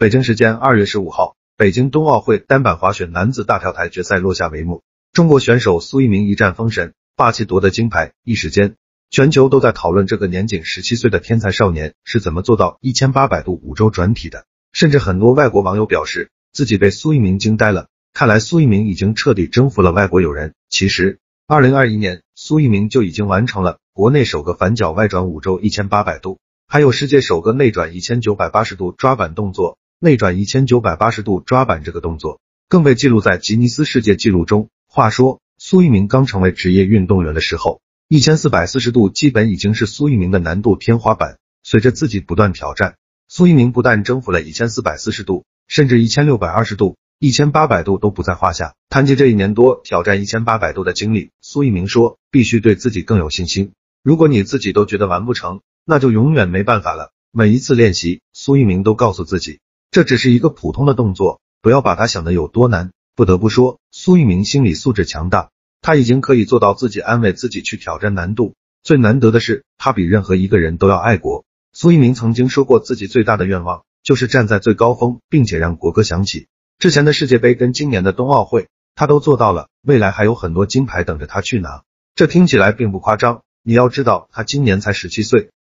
北京时间2月15号，北京冬奥会单板滑雪男子大跳台决赛落下帷幕，中国选手苏翊鸣一战封神，霸气夺得金牌，一时间全球都在讨论这个年仅17岁的天才少年是怎么做到1800度5周转体的，甚至很多外国网友表示自己被苏翊鸣惊呆了，看来苏翊鸣已经彻底征服了外国友人。其实2021年苏翊鸣就已经完成了国内首个反脚外转5周1800度，还有世界首个内转1980度抓板动作，内转1980度抓板这个动作更被记录在吉尼斯世界纪录中。话说苏翊鸣刚成为职业运动员的时候，1440度基本已经是苏翊鸣的难度天花板，随着自己不断挑战，苏翊鸣不但征服了1440度，甚至1620度、1800度都不在话下。谈及这1年多挑战1800度的经历，苏翊鸣说必须对自己更有信心，如果你自己都觉得完不成，那就永远没办法了。每一次练习，苏翊鸣都告诉自己，这只是一个普通的动作，不要把它想得有多难。不得不说，苏翊鸣心理素质强大，他已经可以做到自己安慰自己去挑战难度。最难得的是，他比任何一个人都要爱国。苏翊鸣曾经说过自己最大的愿望就是站在最高峰，并且让国歌响起。之前的世界杯跟今年的冬奥会他都做到了，未来还有很多金牌等着他去拿，这听起来并不夸张。你要知道他今年才17岁，